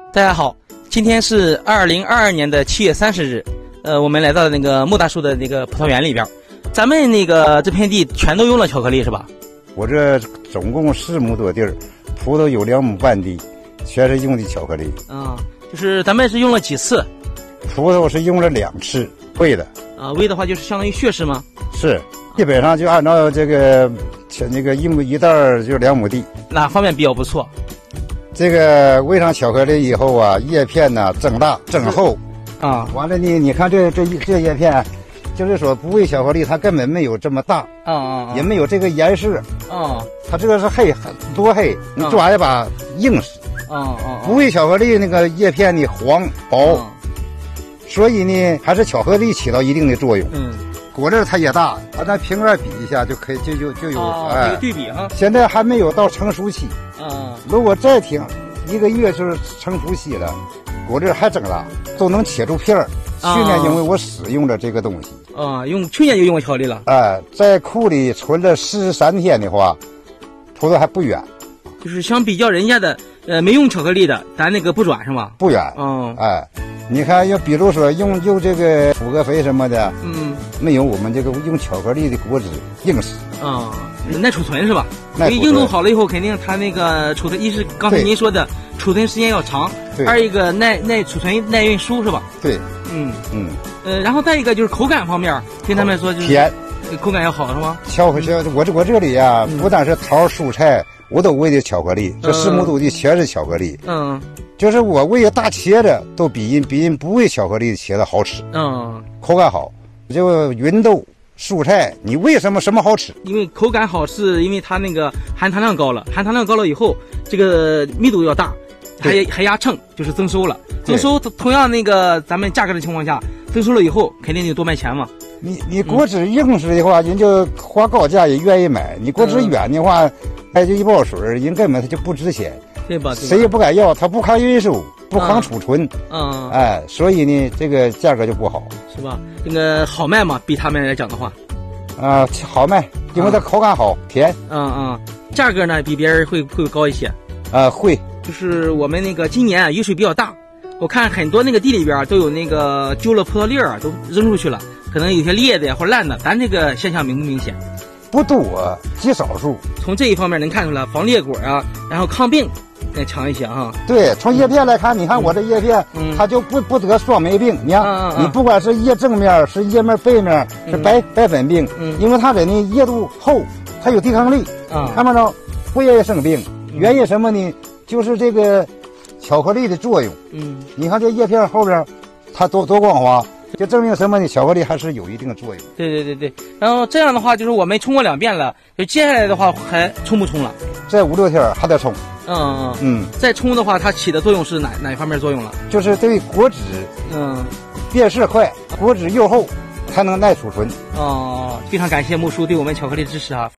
大家好，今天是2022年的7月30日，我们来到那个莫大叔的那个葡萄园里边，咱们那个这片地全都用了巧克力是吧？ 我这总共4亩多地儿，葡萄有2亩半地，全是用的巧克力。 就是咱们是用了几次？ 葡萄是用了2次喂的。 喂的话就是相当于血式吗？ 是，基本上就按照这个那个一袋就2亩地。 哪方面比较不错？ 这个喂上巧克力以后啊，叶片呢增大增厚啊。 完了呢，你看这叶片，就是说不喂巧克力，它根本没有这么大也没有这个颜色它这个是黑多黑，你抓一把硬实不喂巧克力那个叶片呢黄薄所以呢还是巧克力起到一定的作用。果粒它也大，把那瓶盖比一下就可以，就有这个对比哈。 现在还没有到成熟期如果再挺1个月就是成熟期了，果粒还增大，都能切出片儿。去年因为我使用了这个东西去年就用过巧克力了。 在库里存了43天的话，葡萄还不远。 就是相比较人家的没用巧克力的，咱那个不转是吗？ 不远。你看，要比如说用这个复合肥什么的，没有我们这个用巧克力的果汁硬实耐储存是吧？所以硬度好了以后，肯定它那个储存，一是刚才您说的储存时间要长，二一个耐储存耐运输是吧？ 对， 然后再一个就是口感方面，听他们说就是甜， 口感要好是吗？ 我这里啊，不但是桃蔬菜，我都喂的巧克力，这4亩多地全是巧克力。就是我喂的大茄子都比人不喂巧克力的茄子好吃。口感好。就芸豆蔬菜，你为什么好吃？ 因为口感好，是因为它那个含糖量高了，含糖量高了以后，这个密度要大，还压秤，就是增收了。增收同样那个咱们价格的情况下，增收了以后肯定就多卖钱嘛。 你果汁硬实的话，人就花高价也愿意买；你果汁远的话，就一包水，人根本它就不值钱， 对吧？ 谁也不敢要，它不抗运输，不抗储存，所以呢，这个价格就不好，是吧？ 那个好卖嘛，比他们来讲的话， 好卖，因为它口感好，甜。 价格呢比别人会高一些。 会。 就是我们那个今年雨水比较大，我看很多那个地里边都有那个揪了葡萄粒儿都扔出去了，可能有些裂的呀或烂的，咱这个现象明不明显？ 不多，极少数。 从这一方面能看出来，防裂果啊，然后抗病更强一些哈。 对，从叶片来看，你看我这叶片，它就不得霜霉病。你看，你不管是叶正面是叶面背面是白粉病，因为它这呢叶度厚，它有抵抗力看没着，不愿意生病。原因什么呢？就是这个巧克力的作用。你看这叶片后边，它多光滑。就证明什么呢？巧克力还是有一定的作用。 对。然后这样的话，就是我们冲过2遍了，就接下来的话还冲不冲了？ 再5、6天还得冲。 再冲的话，它起的作用是哪一方面作用了？ 就是对果汁，变色快，果汁又厚，才能耐储存。 非常感谢木叔对我们巧克力的支持啊。